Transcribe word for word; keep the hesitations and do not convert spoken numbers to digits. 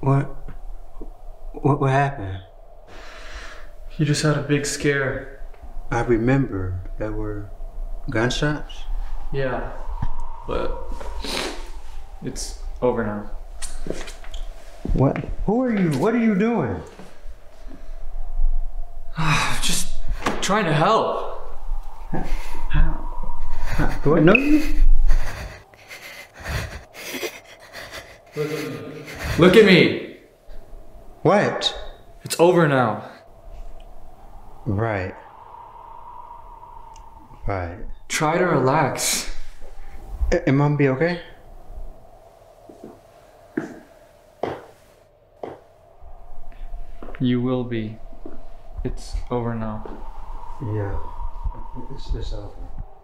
What? What, what happened? You just had a big scare. I remember there were gunshots. Yeah, but it's over now. What? Who are you? What are you doing? Just trying to help. How? How? Do I know you? Look at me. Look at me. What? It's over now. Right. Right. Try to relax. A- Am I gonna be okay? You will be. It's over now. Yeah. It's, it's over.